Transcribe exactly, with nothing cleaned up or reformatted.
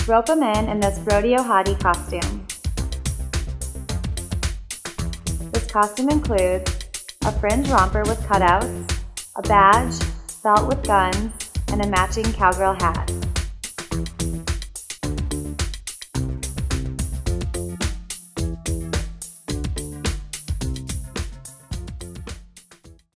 Rope them in in this Rodeo Hottie costume. This costume includes a fringe romper with cutouts, a badge, belt with guns, and a matching cowgirl hat.